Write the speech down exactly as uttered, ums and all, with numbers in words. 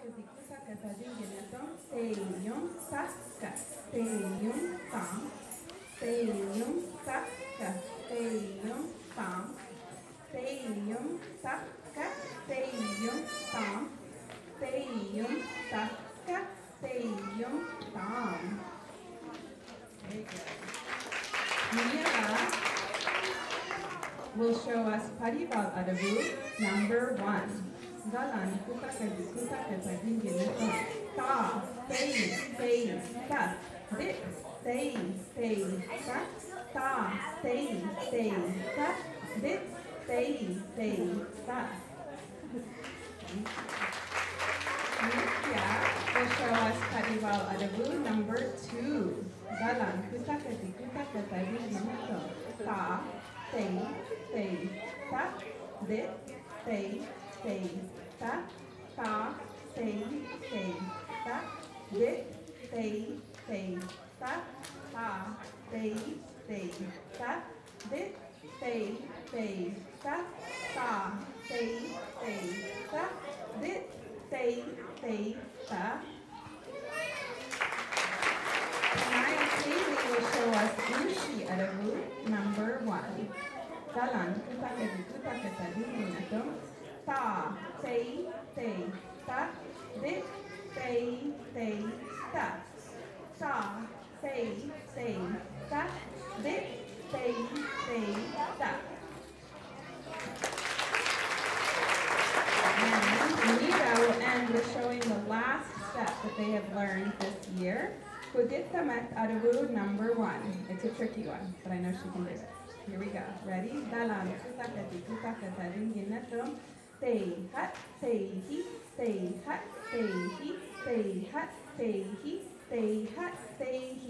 kati kuta kata dingeneton, teion taka, teion tam, teion taka, teion tam, teion taka, teion tam, teion taka, teion tam. Very good. Mia will show us Parival Adavu number one. Galan kuta kati kuta kata dingeneton, ta, tei, tei, ta, dit, tei, tei, ta, ta, tei, tei, ta, dit, tei, tei, ta. Nitya will show us Parival Adavu number two. Galan kuta kati kuta kata dingeneton, ta, tei, tei, ta, dit, tei, tei, ta, ta, tei, tei, ta, dit, tei, tei, ta, ta, tei, tei, ta, dit, tei, tei, ta, ta, tei, tei, ta, dit, tei, tei, ta. Naya Kaylee will show us Ushi Adavu number one. Galan kuta kati kuta kata dingeneton, ta, tei, tei, ta, dit, tei, tei, ta, ta, tei, tei, ta, dit, tei, tei, ta. And Nita will end with showing the last step that they have learned this year. Kuditamet Adavu number one. It's a tricky one, but I know she can do it. Here we go. Ready? Dalan kutakati kutakata dingeneton, tei hat, tei hi, tei hat, tei hi, tei hat, tei hi, tei hat, tei hi.